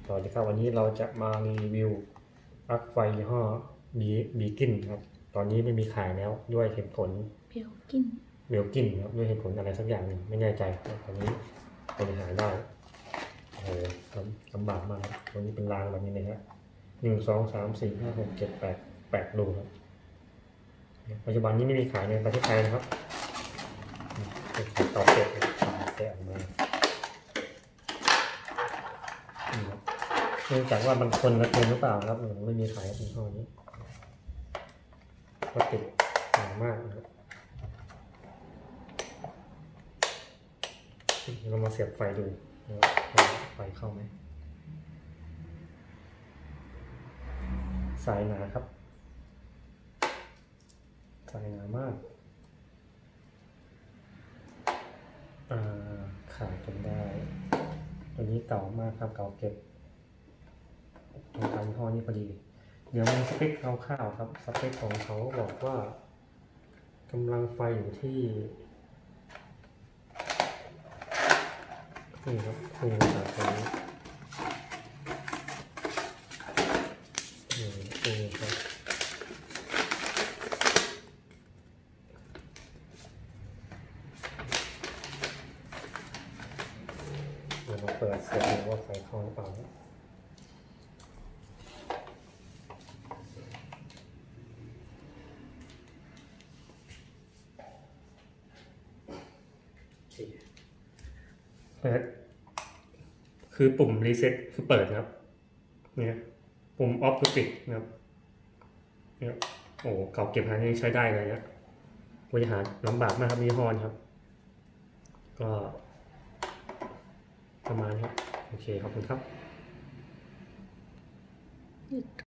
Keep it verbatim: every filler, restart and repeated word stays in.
สวัสดีครับวันนี้เราจะมารีวิวปลั๊กไฟยี่ห้อบีบีกินครับตอนนี้ไม่มีขายแล้วด้วยเหตุผลเบลกินเบลกินครับด้วยเหตุผลอะไรสักอย่างหนึ่งไม่แน่ใจตอนนี้บริหารได้โอ้โหลำบากมากตัวนี้เป็นรางแบบนี้นะฮะหนึ่งสองสามสี่ห้าหกเจ็ดแปดแปดรูครับปัจจุบันนี้ไม่มีขายในประเทศไทยนะครับต่อเก็บแกะออกมาเนื่องจากว่าบางคนละคนหรือเปล่าครับไม่มีขายในห้อนี้ก็ติดหนามากนะครับเรามาเสียบไฟดูไฟเข้าไหมสายหนาครับสายหนามากขาดจนได้ตัวนี้เก่ามากครับเก่าเก็บตรงการห้อนี้พอดีเดี๋ยวมีสเปคคร่าวๆครับสเปคของเขาบอกว่ากำลังไฟอยู่ที่นี่ครับคูณจากตรงนี้นี่คูณครับเดี๋ยวเราเปิดเสร็จดูว่าไฟเข้าหรือเปล่าเปิดคือปุ่มรีเซ็ตคือเปิดครับเนี่ยปุ่มออฟคือปิดนะครับเนี่ยโอ้เก่าเก็บหานี่ใช้ได้เลยนะบริหารลำบากมากครับมีฮอนครับก็ประมาณนี้โอเคขอบคุณครับ